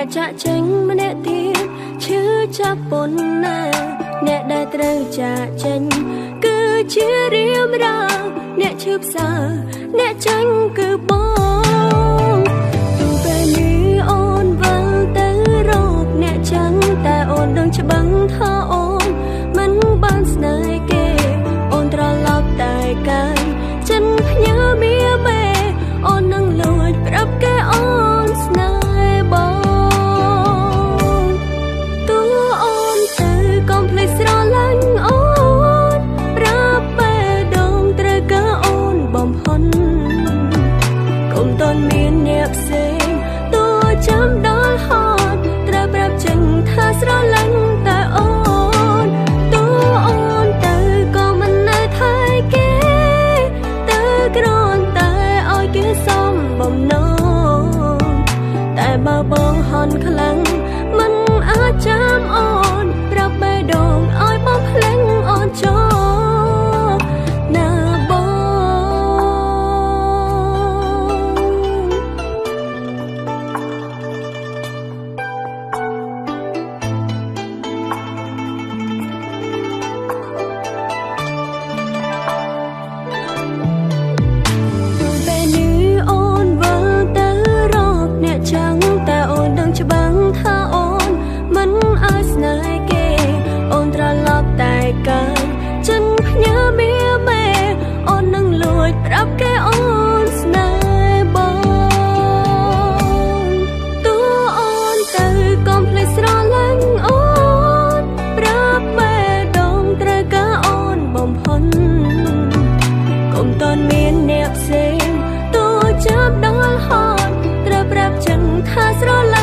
អ្នកចាក់ចេញម្នាក់ទៀតឈឺចាប់ប៉ុណ្ណាអ្នកដែលត្រូវចាក់ចេញគឺជារៀមរាអ្នកឈឺផ្សើអ្នកចាញ់គឺបងទូពេលនេះអូនវិលទៅរកអ្នកចឹងតែអូនដឹងច្បាស់ថាអូនមិនបានស្នេហ៍គេអូនត្រឡប់តែកាយចិនភ្ញើមាមេអូននឹងលួចប្រាប់គេអូនស្នេហ៍បងទូអូនទៅកុំភ្លេចស្រឡាញ់អូនប្រាប់បេះដូងត្រូវការអូនបំផុតកុំតន់មានអ្នកផ្សេងទូចាំដល់ហត់ត្រូវប្រាប់ចេញថាស្រឡាញ់តែអូនទូអូនទៅក៏មិននៅថែគេទៅគ្រាន់តែឲ្យគេសំបំណងតែបើបងហន់ខ្លាំងមិនអាចចាំអូនប្រាប់បេះដូងឲ្យបងភ្លេងអូនចោលណាបងពេលនេះអូនវិលទៅរកអ្នកចឹងតែអូនដឹងច្បាស់ថាអូនមិនអាចស្នេហ៍គេអូនត្រឡប់តែកាយចិនភ្ញើមាមេអូននឹងលួចប្រាប់គេអូនស្នេហ៍បងទូអូនទៅកុំភ្លេចស្រឡាញ់អូនប្រាប់បេះដូងត្រូវការអូនបំផុតកុំតន់មានអ្នកផ្សេងទូចាប់ដល់ហត់ត្រូវប្រាប់ចឹងថាស្រឡាញ់